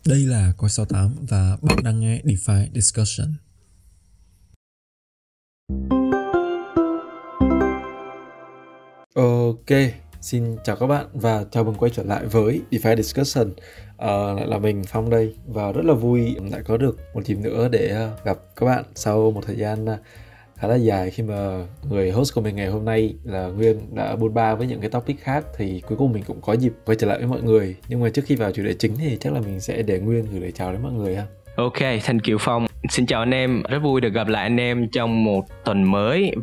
Đây là Coi 68 và bạn đang nghe DeFi Discussion. Ok, xin chào các bạn và chào mừng quay trở lại với DeFi Discussion. Lại là mình Phong đây và rất là vui lại có được một dịp nữa để gặp các bạn sau một thời gian khá là dài, khi mà người host của mình ngày hôm nay là Nguyên đã bôn ba với những cái topic khác, thì cuối cùng mình cũng có dịp quay trở lại với mọi người. Nhưng mà trước khi vào chủ đề chính thì chắc là mình sẽ để Nguyên gửi lời chào đến mọi người ha. Ok, thank you Phong. Xin chào anh em, rất vui được gặp lại anh em trong một tuần mới.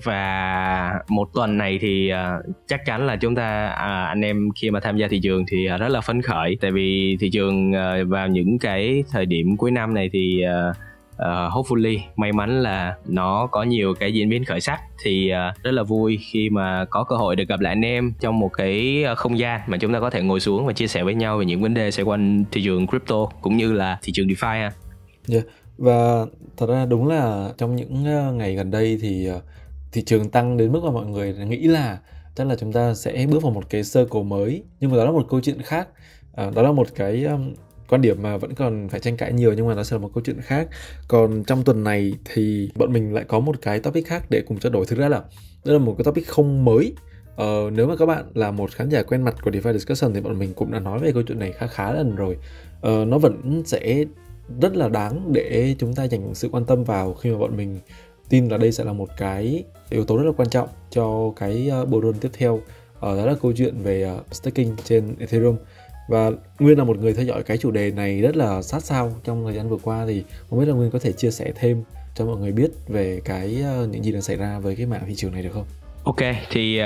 Và một tuần này thì chắc chắn là chúng ta, anh em khi mà tham gia thị trường thì rất là phấn khởi. Tại vì thị trường vào những cái thời điểm cuối năm này thì hopefully, may mắn là nó có nhiều cái diễn biến khởi sắc. Thì rất là vui khi mà có cơ hội được gặp lại anh em trong một cái không gian mà chúng ta có thể ngồi xuống và chia sẻ với nhau về những vấn đề xoay quanh thị trường crypto cũng như là thị trường DeFi ha. Yeah. Và thật ra đúng là trong những ngày gần đây thì thị trường tăng đến mức mà mọi người nghĩ là chắc là chúng ta sẽ bước vào một cái circle mới. Nhưng mà đó là một câu chuyện khác. Đó là một cái quan điểm mà vẫn còn phải tranh cãi nhiều, nhưng mà nó sẽ là một câu chuyện khác. Còn trong tuần này thì bọn mình lại có một cái topic khác để cùng trao đổi. Thực ra là đây là một cái topic không mới. Nếu mà các bạn là một khán giả quen mặt của DeFi Discussion thì bọn mình cũng đã nói về câu chuyện này khá lần rồi. Nó vẫn sẽ rất là đáng để chúng ta dành sự quan tâm vào, khi mà bọn mình tin là đây sẽ là một cái yếu tố rất là quan trọng cho cái bull run tiếp theo. Đó là câu chuyện về staking trên Ethereum. Và Nguyên là một người theo dõi cái chủ đề này rất là sát sao trong thời gian vừa qua, thì không biết là Nguyên có thể chia sẻ thêm cho mọi người biết về cái những gì đang xảy ra với cái mảng thị trường này được không? Ok, thì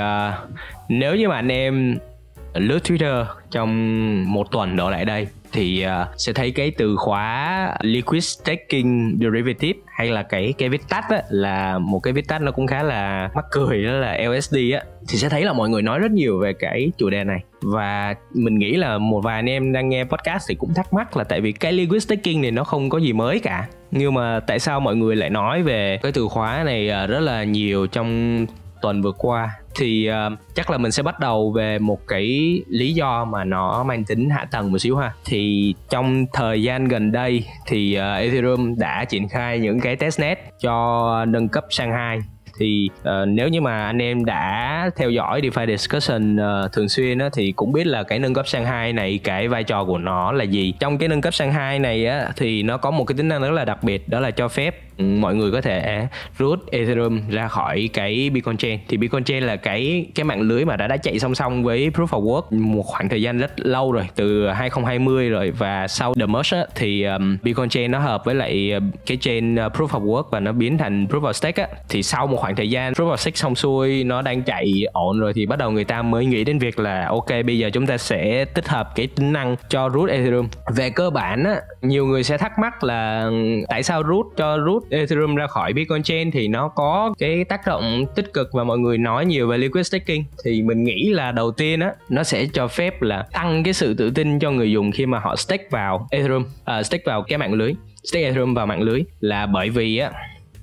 nếu như mà anh em lướt Twitter trong một tuần đổ lại đây thì sẽ thấy cái từ khóa liquid staking derivative, hay là cái viết tắt á, là một cái viết tắt nó cũng khá là mắc cười, đó là LSD á, thì sẽ thấy là mọi người nói rất nhiều về cái chủ đề này. Và mình nghĩ là một vài anh em đang nghe podcast thì cũng thắc mắc là tại vì cái liquid staking này nó không có gì mới cả, nhưng mà tại sao mọi người lại nói về cái từ khóa này rất là nhiều trong tuần vừa qua. Thì chắc là mình sẽ bắt đầu về một cái lý do mà nó mang tính hạ tầng một xíu ha. Thì trong thời gian gần đây thì Ethereum đã triển khai những cái testnet cho nâng cấp Shanghai. Thì nếu như mà anh em đã theo dõi DeFi Discussion thường xuyên á, thì cũng biết là cái nâng cấp Shanghai này, cái vai trò của nó là gì. Trong cái nâng cấp Shanghai này á, thì nó có một cái tính năng rất là đặc biệt, đó là cho phép mọi người có thể root Ethereum ra khỏi cái Beacon Chain. Thì Beacon Chain là cái mạng lưới mà đã chạy song song với Proof of Work một khoảng thời gian rất lâu rồi, từ 2020 rồi. Và sau The Merge á, thì Beacon Chain nó hợp với lại cái chain Proof of Work và nó biến thành Proof of Stake á. Thì sau một khoảng thời gian Proof of Stake xong xuôi, nó đang chạy ổn rồi, thì bắt đầu người ta mới nghĩ đến việc là ok, bây giờ chúng ta sẽ tích hợp cái tính năng cho root Ethereum. Về cơ bản á, nhiều người sẽ thắc mắc là tại sao root Ethereum ra khỏi Bitcoin Chain thì nó có cái tác động tích cực, và mọi người nói nhiều về liquid staking. Thì mình nghĩ là đầu tiên á, nó sẽ cho phép là tăng cái sự tự tin cho người dùng khi mà họ stake vào Ethereum, stake vào cái mạng lưới, stake Ethereum vào mạng lưới. Là bởi vì á,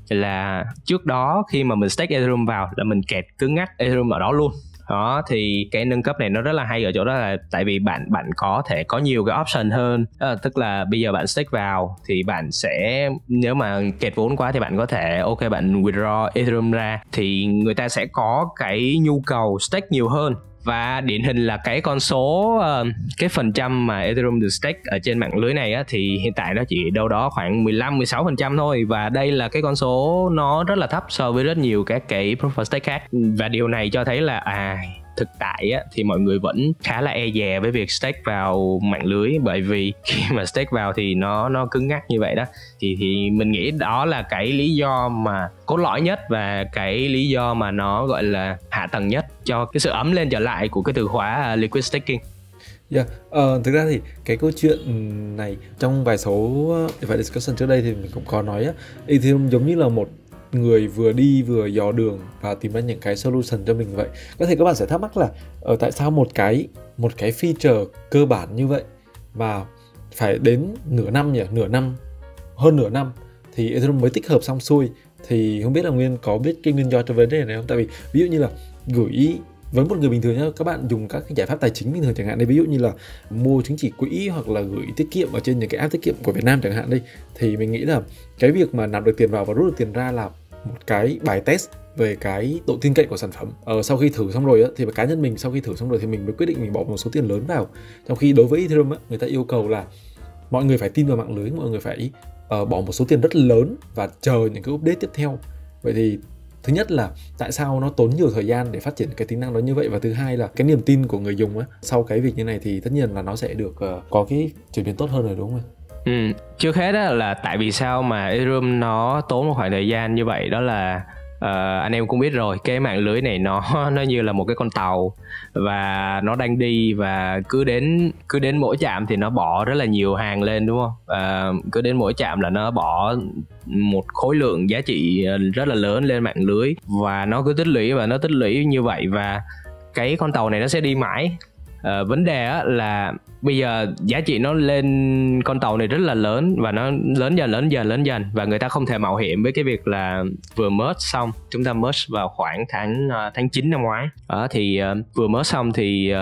là trước đó khi mà mình stake Ethereum vào là mình kẹt cứng ngắc Ethereum ở đó luôn. Đó, thì cái nâng cấp này nó rất là hay ở chỗ đó là tại vì bạn có thể có nhiều cái option hơn. Tức là bây giờ bạn stake vào thì bạn sẽ, nếu mà kẹt vốn quá thì bạn có thể ok, bạn withdraw Ethereum ra, thì người ta sẽ có cái nhu cầu stake nhiều hơn. Và điển hình là cái con số, cái phần trăm mà Ethereum được stake ở trên mạng lưới này á, thì hiện tại nó chỉ đâu đó khoảng 15-16% thôi. Và đây là cái con số nó rất là thấp so với rất nhiều các cái Proof of Stake khác. Và điều này cho thấy là thực tại á, thì mọi người vẫn khá là e dè với việc stake vào mạng lưới, bởi vì khi mà stake vào thì nó cứng ngắc như vậy đó. Thì mình nghĩ đó là cái lý do mà cốt lõi nhất, và cái lý do mà nó gọi là hạ tầng nhất cho cái sự ấm lên trở lại của cái từ khóa liquid staking. Thực ra thì cái câu chuyện này trong vài số DeFi Discussion trước đây thì mình cũng có nói á, Ethereum giống như là một người vừa đi vừa dò đường và tìm ra những cái solution cho mình vậy. Có thể các bạn sẽ thắc mắc là tại sao một cái feature cơ bản như vậy mà phải đến hơn nửa năm thì Ethereum mới tích hợp xong xuôi. Thì không biết là Nguyên có biết cái nguyên do cho vấn đề này không? Tại vì ví dụ như là gửi với một người bình thường nhá, các bạn dùng các cái giải pháp tài chính bình thường chẳng hạn, ví dụ như là mua chứng chỉ quỹ hoặc là gửi tiết kiệm ở trên những cái app tiết kiệm của Việt Nam chẳng hạn đây, thì mình nghĩ là cái việc mà nạp được tiền vào và rút được tiền ra là một cái bài test về cái độ tin cậy của sản phẩm. Sau khi thử xong rồi á, thì cá nhân mình sau khi thử xong rồi thì mình mới quyết định mình bỏ một số tiền lớn vào. Trong khi đối với Ethereum á, người ta yêu cầu là mọi người phải tin vào mạng lưới, mọi người phải bỏ một số tiền rất lớn và chờ những cái update tiếp theo. Vậy thì thứ nhất là tại sao nó tốn nhiều thời gian để phát triển cái tính năng đó như vậy, và thứ hai là cái niềm tin của người dùng á, sau cái việc như này thì tất nhiên là nó sẽ được có cái chuyển biến tốt hơn rồi, đúng không? Trước hết đó là tại vì sao mà Ethereum nó tốn một khoảng thời gian như vậy, đó là anh em cũng biết rồi, cái mạng lưới này nó như là một cái con tàu và nó đang đi, và cứ đến mỗi trạm thì nó bỏ rất là nhiều hàng lên, đúng không? Cứ đến mỗi trạm là nó bỏ một khối lượng giá trị rất là lớn lên mạng lưới, và nó cứ tích lũy như vậy, và cái con tàu này nó sẽ đi mãi. Vấn đề á là bây giờ giá trị nó lên con tàu này rất là lớn, và nó lớn dần và người ta không thể mạo hiểm với cái việc là vừa merge xong, chúng ta merge vào khoảng tháng 9 năm ngoái thì vừa merge xong thì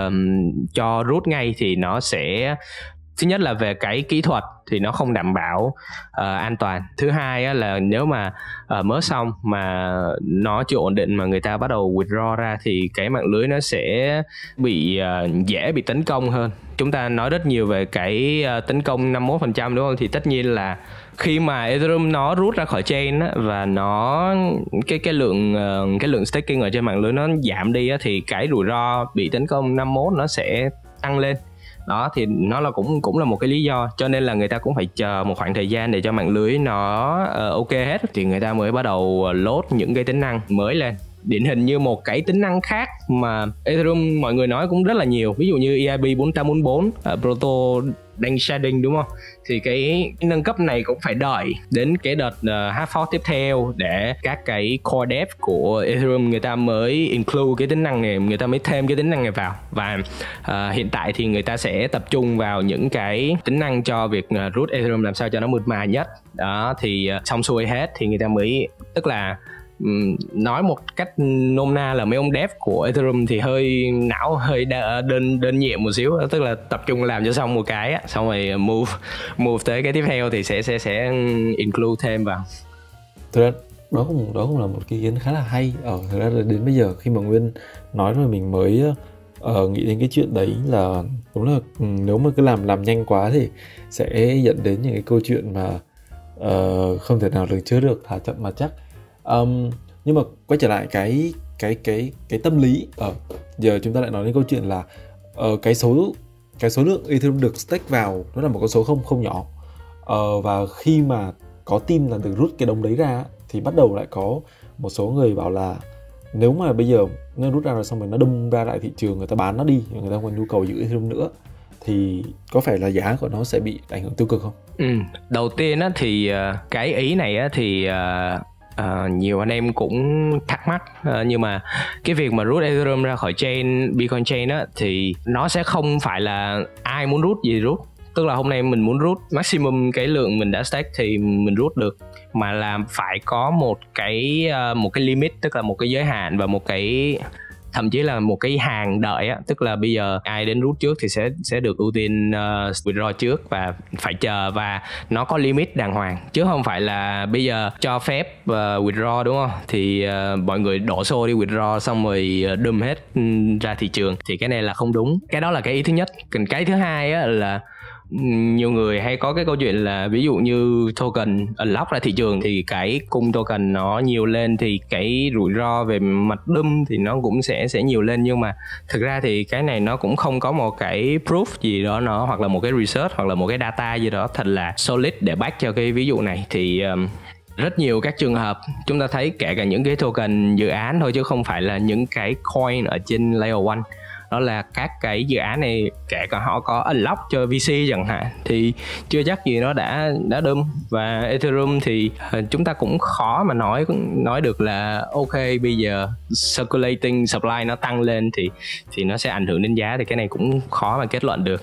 cho rút ngay thì nó sẽ, thứ nhất là về cái kỹ thuật thì nó không đảm bảo an toàn. Thứ hai á, là nếu mà mới xong mà nó chưa ổn định mà người ta bắt đầu withdraw ra thì cái mạng lưới nó sẽ bị dễ bị tấn công hơn. Chúng ta nói rất nhiều về cái tấn công 51%, đúng không? Thì tất nhiên là khi mà Ethereum nó rút ra khỏi chain á, và nó cái lượng staking ở trên mạng lưới nó giảm đi á, thì cái rủi ro bị tấn công 51 nó sẽ tăng lên. Đó thì nó là cũng là một cái lý do, cho nên là người ta cũng phải chờ một khoảng thời gian để cho mạng lưới nó ok hết thì người ta mới bắt đầu load những cái tính năng mới lên. Điển hình như một cái tính năng khác mà Ethereum mọi người nói cũng rất là nhiều, ví dụ như EIP 444 Proto đang sharding, đúng không? Thì cái nâng cấp này cũng phải đợi đến cái đợt hard fork tiếp theo để các cái core dev của Ethereum người ta mới include cái tính năng này, người ta mới thêm cái tính năng này vào. Và hiện tại thì người ta sẽ tập trung vào những cái tính năng cho việc root Ethereum làm sao cho nó mượt mà nhất. Đó thì xong xuôi hết thì người ta mới, tức là nói một cách nôm na là mấy ông dev của Ethereum thì hơi não hơi đơn nhiệm một xíu, tức là tập trung làm cho xong một cái á, xong rồi move tới cái tiếp theo thì sẽ include thêm vào. Thực ra đó cũng là một cái ý kiến khá là hay. Thực ra là đến bây giờ khi mà Nguyên nói rồi mình mới nghĩ đến cái chuyện đấy, là đúng là nếu mà cứ làm nhanh quá thì sẽ dẫn đến những cái câu chuyện mà không thể nào lường trước được, thà chậm mà chắc. Nhưng mà quay trở lại cái tâm lý, giờ chúng ta lại nói đến câu chuyện là cái số lượng Ethereum được stake vào nó là một con số không nhỏ, và khi mà có tin là được rút cái đống đấy ra thì bắt đầu lại có một số người bảo là nếu mà bây giờ nó rút ra rồi xong rồi nó đâm ra lại thị trường, người ta bán nó đi, người ta không còn nhu cầu giữ Ethereum nữa, thì có phải là giá của nó sẽ bị ảnh hưởng tiêu cực không? Đầu tiên á, thì cái ý này á, thì nhiều anh em cũng thắc mắc, nhưng mà cái việc mà rút Ethereum ra khỏi chain Bitcoin chain á, thì nó sẽ không phải là ai muốn rút gì rút. Tức là hôm nay mình muốn rút maximum cái lượng mình đã stake thì mình rút được, mà là phải có một cái limit, tức là một cái giới hạn và một cái, thậm chí là một cái hàng đợi á, tức là bây giờ ai đến rút trước thì sẽ được ưu tiên withdraw trước và phải chờ, và nó có limit đàng hoàng, chứ không phải là bây giờ cho phép withdraw, đúng không? Thì mọi người đổ xô đi withdraw xong rồi đùm hết ra thị trường, thì cái này là không đúng. Cái đó là cái ý thứ nhất. Cái thứ hai á là nhiều người hay có cái câu chuyện là ví dụ như token unlock ra thị trường thì cái cung token nó nhiều lên thì cái rủi ro về mặt đâm thì nó cũng sẽ nhiều lên, nhưng mà thực ra thì cái này nó cũng không có một cái proof gì đó nó, hoặc là một cái research hoặc là một cái data gì đó thật là solid để back cho cái ví dụ này. Thì rất nhiều các trường hợp chúng ta thấy, kể cả những cái token dự án thôi chứ không phải là những cái coin ở trên layer 1, đó là các cái dự án này kể cả họ có unlock cho VC chẳng hạn thì chưa chắc gì nó đã đâm. Và Ethereum thì chúng ta cũng khó mà nói được là ok bây giờ circulating supply nó tăng lên thì nó sẽ ảnh hưởng đến giá, thì cái này cũng khó mà kết luận được.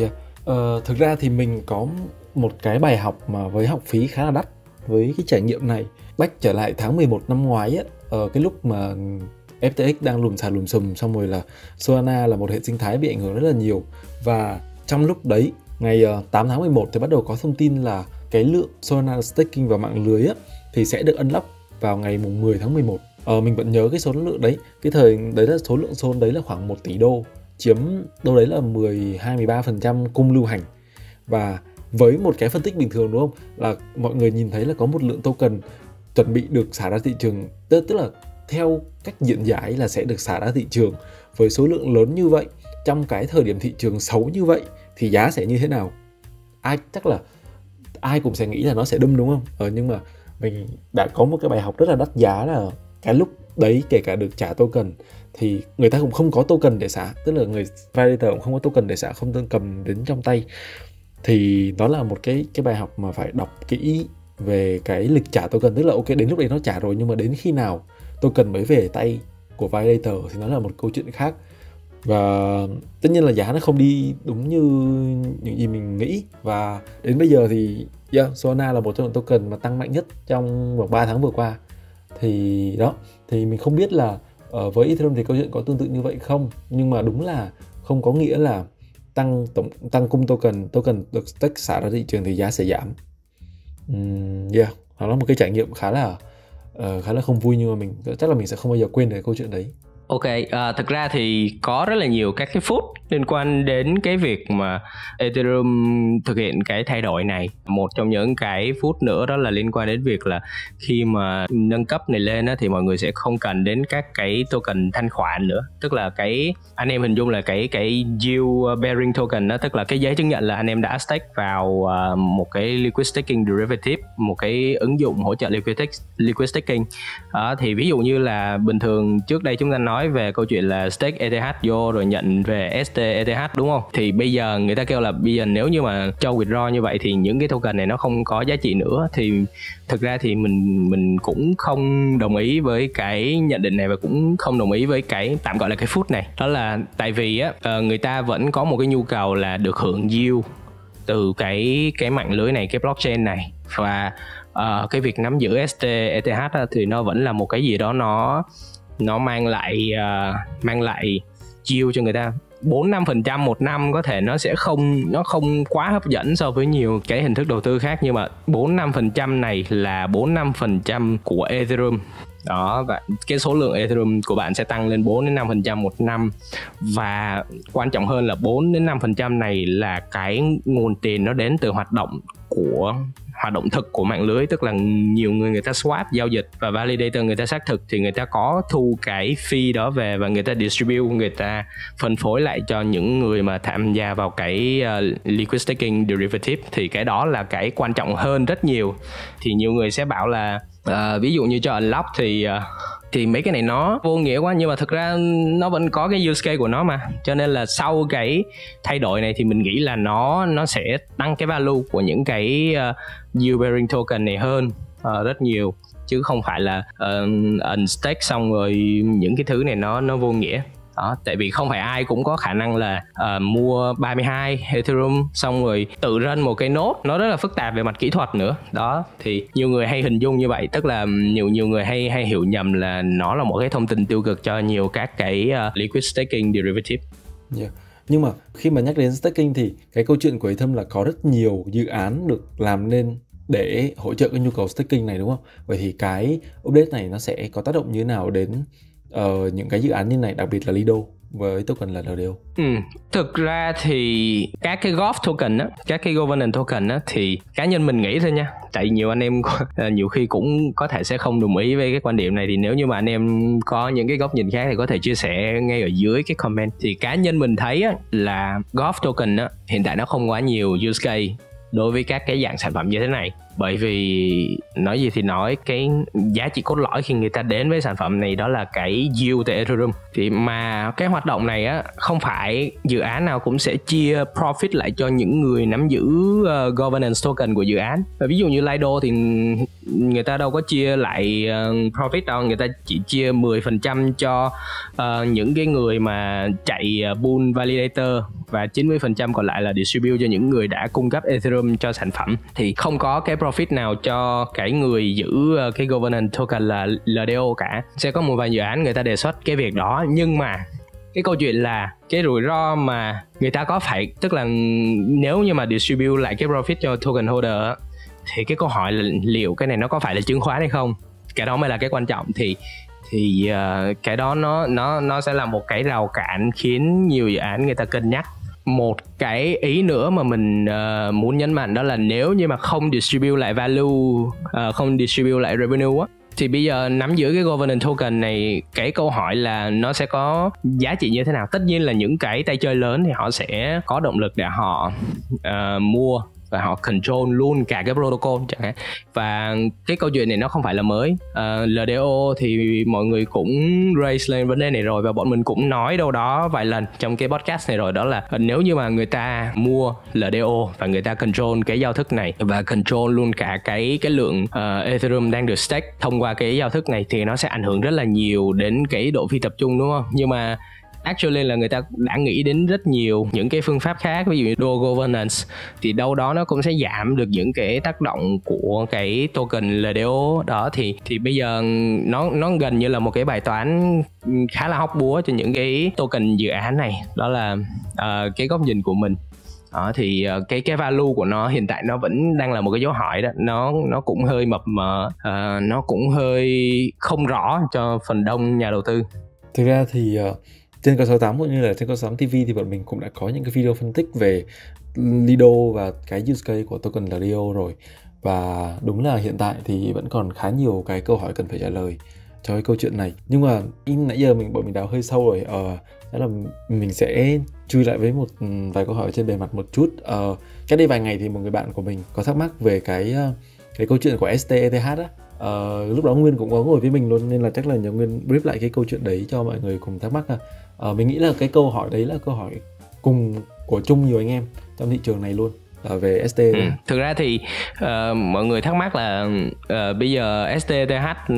Thực ra thì mình có một cái bài học mà với học phí khá là đắt với cái trải nghiệm này. Back trở lại tháng 11 năm ngoái á, cái lúc mà FTX đang lùm xà lùm xùm, xong rồi là Solana là một hệ sinh thái bị ảnh hưởng rất là nhiều. Và trong lúc đấy, ngày 8 tháng 11 thì bắt đầu có thông tin là cái lượng Solana staking vào mạng lưới á, thì sẽ được unlock vào ngày 10 tháng 11. Mình vẫn nhớ cái số lượng đấy, cái thời đấy là số lượng Sol đấy là khoảng 1 tỷ đô, chiếm đâu đấy là 12-13% cung lưu hành. Và với một cái phân tích bình thường đúng không, là mọi người nhìn thấy là có một lượng token chuẩn bị được xả ra thị trường, tức là theo cách diễn giải là sẽ được xả ra thị trường với số lượng lớn như vậy trong cái thời điểm thị trường xấu như vậy thì giá sẽ như thế nào. Chắc là ai cũng sẽ nghĩ là nó sẽ đâm đúng không? Nhưng mà mình đã có một cái bài học rất là đắt giá là cái lúc đấy kể cả được trả token thì người ta cũng không có token để xả, tức là người validator cũng không có token để xả, không cầm đến trong tay. Thì đó là một cái bài học mà phải đọc kỹ về cái lịch trả token, tức là ok đến lúc đấy nó trả rồi nhưng mà đến khi nào token mới về tay của validator thì nó là một câu chuyện khác. Và tất nhiên là giá nó không đi đúng như những gì mình nghĩ. Và đến bây giờ thì Solana là một trong những token mà tăng mạnh nhất trong vòng 3 tháng vừa qua. Thì đó, thì mình không biết là với Ethereum thì câu chuyện có tương tự như vậy không. Nhưng mà đúng là không có nghĩa là tăng cung token được stake xả ra thị trường thì giá sẽ giảm. Nó là một cái trải nghiệm khá là không vui, nhưng mà chắc là mình sẽ không bao giờ quên được câu chuyện đấy. Ok, thực ra thì có rất là nhiều các cái phút liên quan đến cái việc mà Ethereum thực hiện cái thay đổi này. Một trong những cái phút nữa đó là liên quan đến việc là khi mà nâng cấp này lên á, thì mọi người sẽ không cần đến các cái token thanh khoản nữa. Tức là cái anh em hình dung là cái yield bearing token đó, tức là cái giấy chứng nhận là anh em đã stake vào một cái liquid staking derivative, một cái ứng dụng hỗ trợ liquid staking. Thì ví dụ như là bình thường trước đây chúng ta nói về câu chuyện là stake ETH vô rồi nhận về ST ETH đúng không? Thì bây giờ người ta kêu là bây giờ nếu như mà cho withdraw như vậy thì những cái token này nó không có giá trị nữa. Thì thực ra thì mình cũng không đồng ý với cái nhận định này và cũng không đồng ý với cái tạm gọi là cái phút này. Đó là tại vì á người ta vẫn có một cái nhu cầu là được hưởng yield từ cái mạng lưới này, cái blockchain này. Và cái việc nắm giữ ST ETH thì nó vẫn là một cái gì đó nó mang lại yield cho người ta 4-5% một năm. Có thể nó không quá hấp dẫn so với nhiều cái hình thức đầu tư khác, nhưng mà 4-5% này là 4-5% của Ethereum đó, và cái số lượng Ethereum của bạn sẽ tăng lên 4-5% một năm. Và quan trọng hơn là 4-5% này là cái nguồn tiền nó đến từ hoạt động thực của mạng lưới, tức là nhiều người ta swap giao dịch và validator người ta xác thực thì người ta có thu cái fee đó về và người ta distribute, người ta phân phối lại cho những người mà tham gia vào cái liquid staking derivative. Thì cái đó là cái quan trọng hơn rất nhiều. Thì nhiều người sẽ bảo là ví dụ như cho unlock thì mấy cái này nó vô nghĩa quá, nhưng mà thực ra nó vẫn có cái use case của nó mà. Cho nên là sau cái thay đổi này thì mình nghĩ là nó sẽ tăng cái value của những cái yield bearing token này hơn rất nhiều, chứ không phải là unstake xong rồi những cái thứ này nó vô nghĩa. Đó, tại vì không phải ai cũng có khả năng là mua 32 Ethereum xong rồi tự run một cái node, nó rất là phức tạp về mặt kỹ thuật nữa. Đó, thì nhiều người hay hình dung như vậy, tức là nhiều người hay hiểu nhầm là nó là một cái thông tin tiêu cực cho nhiều các cái liquid staking derivative. Nhưng mà khi mà nhắc đến staking thì cái câu chuyện của Ethereum là có rất nhiều dự án được làm nên để hỗ trợ cái nhu cầu staking này đúng không? Vậy thì cái update này nó sẽ có tác động như thế nào đến những cái dự án như này, đặc biệt là Lido với token là LDO? Thực ra thì các cái GOV token á, các cái governance token á, thì cá nhân mình nghĩ thôi nha, tại nhiều anh em nhiều khi cũng có thể sẽ không đồng ý với cái quan điểm này, thì nếu như mà anh em có những cái góc nhìn khác thì có thể chia sẻ ngay ở dưới cái comment. Thì cá nhân mình thấy á, là GOV token á, hiện tại nó không quá nhiều use case đối với các cái dạng sản phẩm như thế này. Bởi vì nói gì thì nói, cái giá trị cốt lõi khi người ta đến với sản phẩm này đó là cái yield từ Ethereum. Thì mà cái hoạt động này á, không phải dự án nào cũng sẽ chia profit lại cho những người nắm giữ governance token của dự án. Và ví dụ như Lido thì người ta đâu có chia lại profit đâu, người ta chỉ chia 10% cho những cái người mà chạy pool validator, và 90% còn lại là distribute cho những người đã cung cấp Ethereum cho sản phẩm. Thì không có cái profit nào cho cái người giữ cái governance token là LDO cả. Sẽ có một vài dự án người ta đề xuất cái việc đó, nhưng mà cái câu chuyện là cái rủi ro mà người ta có phải, tức là nếu như mà distribute lại cái profit cho token holder thì cái câu hỏi là liệu cái này nó có phải là chứng khoán hay không, cái đó mới là cái quan trọng. Thì cái đó nó sẽ là một cái rào cản khiến nhiều dự án người ta cân nhắc. Một cái ý nữa mà mình muốn nhấn mạnh đó là nếu như mà không distribute lại value, không distribute lại revenue á, thì bây giờ nắm giữ cái governance token này, cái câu hỏi là nó sẽ có giá trị như thế nào. Tất nhiên là những cái tay chơi lớn thì họ sẽ có động lực để họ mua và họ control luôn cả cái protocol chẳng hạn. Và cái câu chuyện này nó không phải là mới. LDO thì mọi người cũng raise lên vấn đề này rồi, và bọn mình cũng nói đâu đó vài lần trong cái podcast này rồi, đó là nếu như mà người ta mua LDO và người ta control cái giao thức này và control luôn cả cái lượng Ethereum đang được stake thông qua cái giao thức này, thì nó sẽ ảnh hưởng rất là nhiều đến cái độ phi tập trung, đúng không? Nhưng mà actually là người ta đã nghĩ đến rất nhiều những cái phương pháp khác, ví dụ như dual governance, thì đâu đó nó cũng sẽ giảm được những cái tác động của cái token LDO đó. Thì bây giờ nó gần như là một cái bài toán khá là hóc búa cho những cái token dự án này. Đó là cái góc nhìn của mình. Đó, thì cái value của nó hiện tại nó vẫn đang là một cái dấu hỏi đó, nó cũng hơi mập mờ, nó cũng hơi không rõ cho phần đông nhà đầu tư. Thực ra thì trên K68 cũng như là trên K68 TV thì bọn mình cũng đã có những cái video phân tích về Lido và cái use case của token LDO rồi. Và đúng là hiện tại thì vẫn còn khá nhiều cái câu hỏi cần phải trả lời cho cái câu chuyện này. Nhưng mà nãy giờ bọn mình đào hơi sâu rồi, đó là mình sẽ chui lại với một vài câu hỏi trên bề mặt một chút. Cách đây vài ngày thì một người bạn của mình có thắc mắc về cái câu chuyện của STETH á. Lúc đó Nguyên cũng có ngồi với mình luôn, nên là chắc là nhờ Nguyên brief lại cái câu chuyện đấy cho mọi người cùng thắc mắc. Mình nghĩ là cái câu hỏi đấy là câu hỏi cùng của chung nhiều anh em trong thị trường này luôn, về STETH. Thực ra thì mọi người thắc mắc là bây giờ STETH,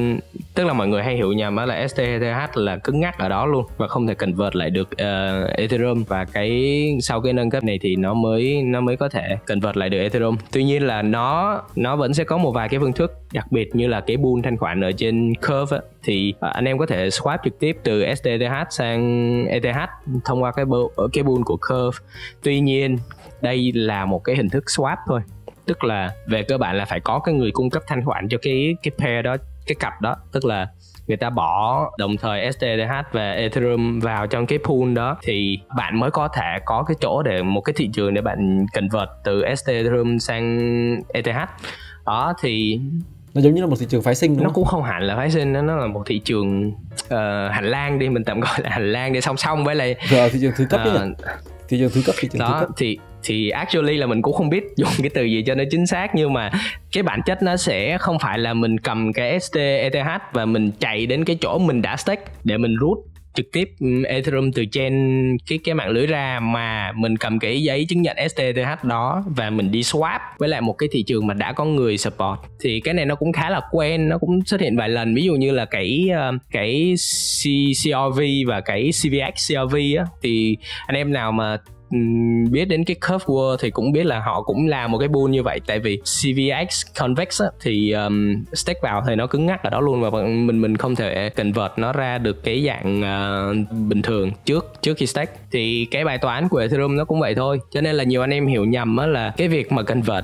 tức là mọi người hay hiểu nhầm là STETH là cứng ngắc ở đó luôn và không thể convert lại được Ethereum, và cái sau cái nâng cấp này thì nó mới có thể convert lại được Ethereum. Tuy nhiên là nó vẫn sẽ có một vài cái phương thức đặc biệt, như là cái pool thanh khoản ở trên Curve á, thì anh em có thể swap trực tiếp từ STETH sang ETH thông qua cái pool của Curve. Tuy nhiên đây là một cái hình thức swap thôi, tức là về cơ bản là phải có cái người cung cấp thanh khoản cho cái pair đó, cái cặp đó, tức là người ta bỏ đồng thời STETH và Ethereum vào trong cái pool đó, thì bạn mới có thể có cái chỗ để một cái thị trường để bạn convert từ Ethereum sang ETH. Đó thì nó giống như là một thị trường phái sinh, đúng nó không? cũng không hẳn là phái sinh, nó là một thị trường hành lang đi, mình tạm gọi là hành lang để song song với lại thị trường thứ cấp đấy. Thị trường thứ cấp đó. Thì actually là mình cũng không biết dùng cái từ gì cho nó chính xác, nhưng mà cái bản chất nó sẽ không phải là mình cầm cái STETH và mình chạy đến cái chỗ mình đã stake để mình rút trực tiếp Ethereum từ trên cái mạng lưới ra, mà mình cầm cái giấy chứng nhận STETH đó và mình đi swap với lại một cái thị trường mà đã có người support. Thì cái này nó cũng khá là quen, nó cũng xuất hiện vài lần, ví dụ như là cái CRV và cái CVX CRV á, thì anh em nào mà biết đến cái Curve World thì cũng biết là họ cũng làm một cái pool như vậy. Tại vì CVX Convex á, thì stake vào thì nó cứng ngắc ở đó luôn, và mình không thể convert nó ra được cái dạng bình thường trước khi stake. Thì cái bài toán của Ethereum nó cũng vậy thôi, cho nên là nhiều anh em hiểu nhầm á, là cái việc mà convert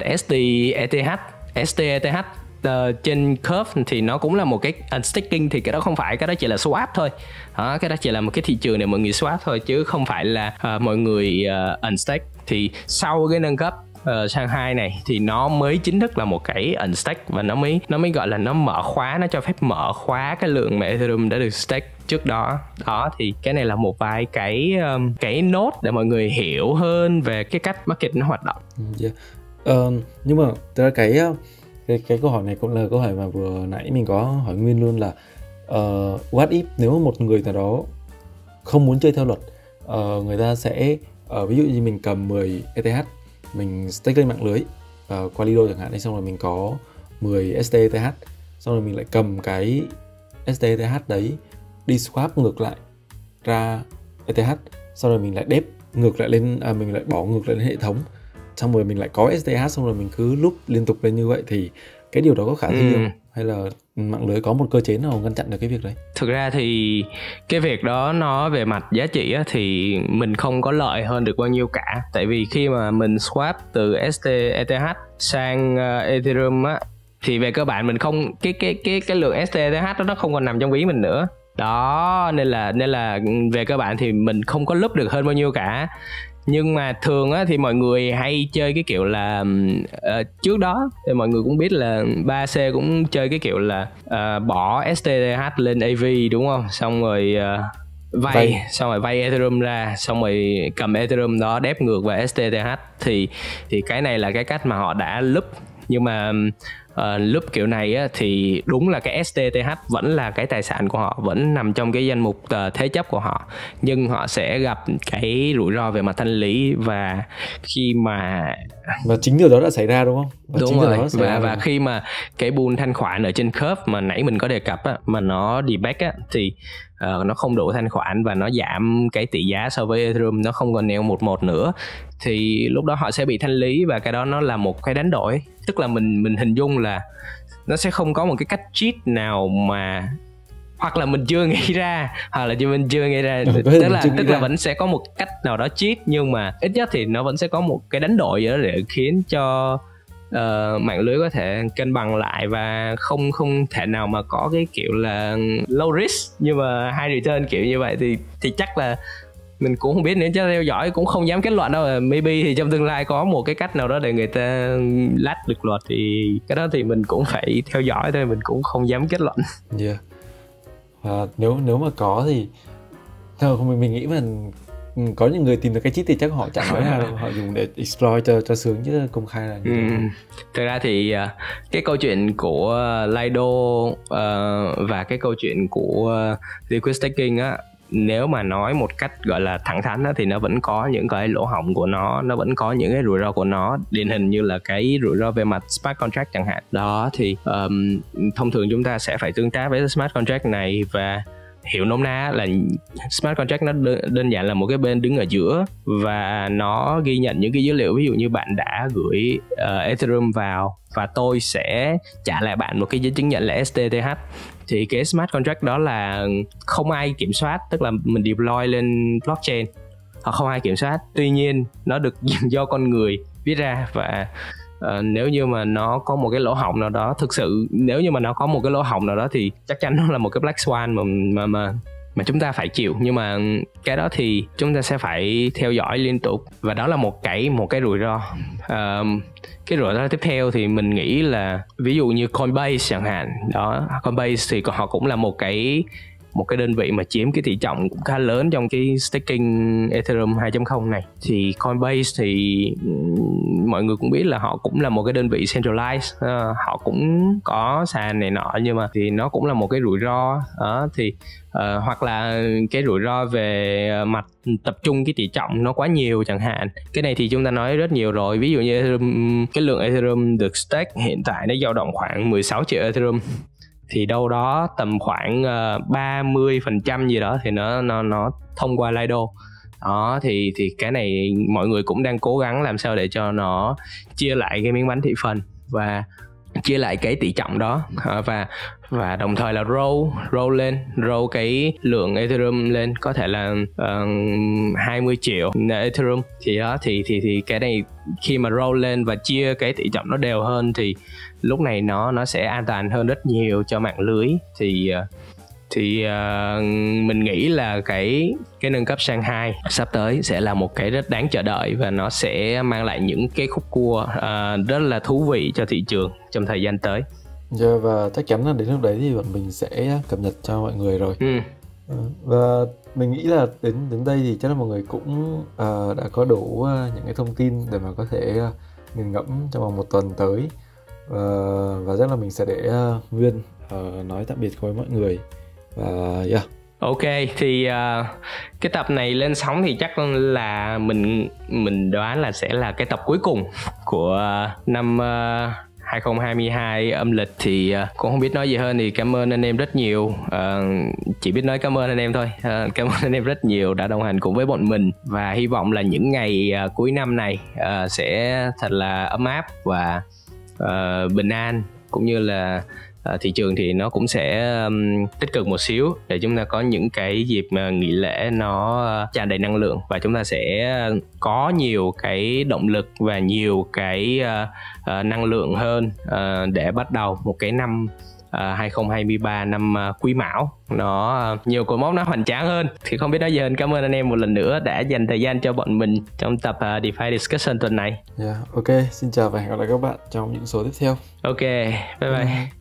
STETH trên Curve thì nó cũng là một cái unstaking, thì cái đó không phải, cái đó chỉ là swap thôi. Đó, cái đó chỉ là một cái thị trường để mọi người swap thôi, chứ không phải là mọi người unstake. Thì sau cái nâng cấp sang 2 này thì nó mới chính thức là một cái unstake, và nó mới gọi là nó mở khóa, nó cho phép mở khóa cái lượng mà Ethereum đã được stake trước đó. Đó thì cái này là một vài cái nốt để mọi người hiểu hơn về cái cách market nó hoạt động. Nhưng mà thực ra cái câu hỏi này cũng là câu hỏi mà vừa nãy mình có hỏi Nguyên luôn, là what if nếu một người nào đó không muốn chơi theo luật, người ta sẽ ví dụ như mình cầm 10 ETH, mình stake lên mạng lưới qua Lido chẳng hạn, xong rồi mình có 10 STETH, xong rồi mình lại cầm cái STETH đấy đi swap ngược lại ra ETH, xong rồi mình lại đép ngược lại lên mình lại bỏ ngược lại lên hệ thống, xong rồi mình lại có STH, xong rồi mình cứ loop liên tục lên như vậy thì cái điều đó có khả thi không? Hay là mạng lưới có một cơ chế nào ngăn chặn được cái việc đấy? Thực ra thì cái việc đó nó về mặt giá trị á, thì mình không có lợi hơn được bao nhiêu cả. Tại vì khi mà mình swap từ ETH sang Ethereum á, thì về cơ bản mình không cái lượng ETH đó nó không còn nằm trong ví mình nữa. Đó, nên là về cơ bản thì mình không có loop được hơn bao nhiêu cả. Nhưng mà thường á thì mọi người hay chơi cái kiểu là trước đó thì mọi người cũng biết là 3C cũng chơi cái kiểu là bỏ STTH lên AV, đúng không? Xong rồi xong rồi vay Ethereum ra, xong rồi cầm Ethereum đó đép ngược vào STTH. Thì cái này là cái cách mà họ đã loop. Nhưng mà loop kiểu này á, thì đúng là cái STTH vẫn là cái tài sản của họ, vẫn nằm trong cái danh mục thế chấp của họ, nhưng họ sẽ gặp cái rủi ro về mặt thanh lý. Và khi mà chính điều đó đã xảy ra, đúng không? Đúng rồi. Và khi mà cái pool thanh khoản ở trên curve mà nãy mình có đề cập á, mà nó debug á, thì nó không đủ thanh khoản và nó giảm cái tỷ giá so với Ethereum, nó không còn neo 1-1 nữa, thì lúc đó họ sẽ bị thanh lý. Và cái đó nó là một cái đánh đổi. Tức là mình hình dung là nó sẽ không có một cái cách cheat nào mà, hoặc là mình chưa nghĩ ra, hoặc là mình chưa nghĩ ra, tức là vẫn sẽ có một cách nào đó cheat, nhưng mà ít nhất thì nó vẫn sẽ có một cái đánh đổi gì đó để khiến cho mạng lưới có thể cân bằng lại, và không thể nào mà có cái kiểu là low risk nhưng mà high return kiểu như vậy. Thì chắc là mình cũng không biết nữa, chứ theo dõi cũng không dám kết luận đâu. Maybe thì trong tương lai có một cái cách nào đó để người ta lách được luật, thì cái đó thì mình cũng phải theo dõi thôi, mình cũng không dám kết luận. Nếu mà có thì theo mình nghĩ mà có những người tìm được cái cheat thì chắc họ chẳng nói ra đâu, họ dùng để exploit cho sướng, chứ công khai là như thế. Thực ra thì cái câu chuyện của Lido và cái câu chuyện của Liquid Staking á, nếu mà nói một cách gọi là thẳng thắn á, thì nó vẫn có những cái lỗ hổng của nó vẫn có những cái rủi ro của nó. Điển hình như là cái rủi ro về mặt smart contract chẳng hạn. Đó thì thông thường chúng ta sẽ phải tương tác với smart contract này, và hiểu nôm na là smart contract nó đơn giản là một cái bên đứng ở giữa, và nó ghi nhận những cái dữ liệu. Ví dụ như bạn đã gửi Ethereum vào và tôi sẽ trả lại bạn một cái giấy chứng nhận là STTH, thì cái smart contract đó là không ai kiểm soát. Tức là mình deploy lên blockchain, hoặc không ai kiểm soát. Tuy nhiên nó được do con người viết ra, và nếu như mà nó có một cái lỗ hổng nào đó, thực sự nếu như mà nó có một cái lỗ hổng nào đó thì chắc chắn nó là một cái black swan mà chúng ta phải chịu. Nhưng mà cái đó thì chúng ta sẽ phải theo dõi liên tục, và đó là một cái rủi ro. Cái rủi ro tiếp theo thì mình nghĩ là ví dụ như Coinbase chẳng hạn. Đó, Coinbase thì họ cũng là một cái đơn vị mà chiếm cái tỷ trọng cũng khá lớn trong cái staking Ethereum 2.0 này. Thì Coinbase thì mọi người cũng biết là họ cũng là một cái đơn vị centralized, họ cũng có sàn này nọ, nhưng mà thì nó cũng là một cái rủi ro. Thì hoặc là cái rủi ro về mặt tập trung cái tỷ trọng nó quá nhiều chẳng hạn. Cái này thì chúng ta nói rất nhiều rồi. Ví dụ như Ethereum, cái lượng Ethereum được stake hiện tại nó dao động khoảng 16 triệu Ethereum, thì đâu đó tầm khoảng 30% gì đó thì nó thông qua Lido. Đó thì cái này mọi người cũng đang cố gắng làm sao để cho nó chia lại cái miếng bánh thị phần và chia lại cái tỷ trọng đó, và đồng thời là roll cái lượng Ethereum lên, có thể là 20 triệu Ethereum. Thì đó thì cái này khi mà roll lên và chia cái tỷ trọng nó đều hơn thì lúc này nó sẽ an toàn hơn rất nhiều cho mạng lưới. Thì mình nghĩ là cái nâng cấp sang 2 sắp tới sẽ là một cái rất đáng chờ đợi, và nó sẽ mang lại những cái khúc cua rất là thú vị cho thị trường trong thời gian tới. Và chắc chắn là đến lúc đấy thì bọn mình sẽ cập nhật cho mọi người rồi. Và mình nghĩ là đến đây thì chắc là mọi người cũng đã có đủ những cái thông tin để mà có thể nghiền ngẫm trong vòng 1 tuần tới. Và chắc là mình sẽ để Nguyên nói tạm biệt với mọi người. Và Ok, thì cái tập này lên sóng thì chắc là mình đoán là sẽ là cái tập cuối cùng của năm 2022 âm lịch thì cũng không biết nói gì hơn, thì cảm ơn anh em rất nhiều. Chỉ biết nói cảm ơn anh em thôi. Cảm ơn anh em rất nhiều đã đồng hành cùng với bọn mình, và hy vọng là những ngày cuối năm này sẽ thật là ấm áp và bình an, cũng như là thị trường thì nó cũng sẽ tích cực một xíu, để chúng ta có những cái dịp nghỉ lễ nó tràn đầy năng lượng, và chúng ta sẽ có nhiều cái động lực và nhiều cái năng lượng hơn để bắt đầu một cái năm 2023, năm Quý Mão nó nhiều cột mốc, nó hoành tráng hơn. Thì không biết nói gì hơn, cảm ơn anh em một lần nữa đã dành thời gian cho bọn mình trong tập DeFi Discussion tuần này. Ok, xin chào và hẹn gặp lại các bạn trong những số tiếp theo. Ok, bye bye.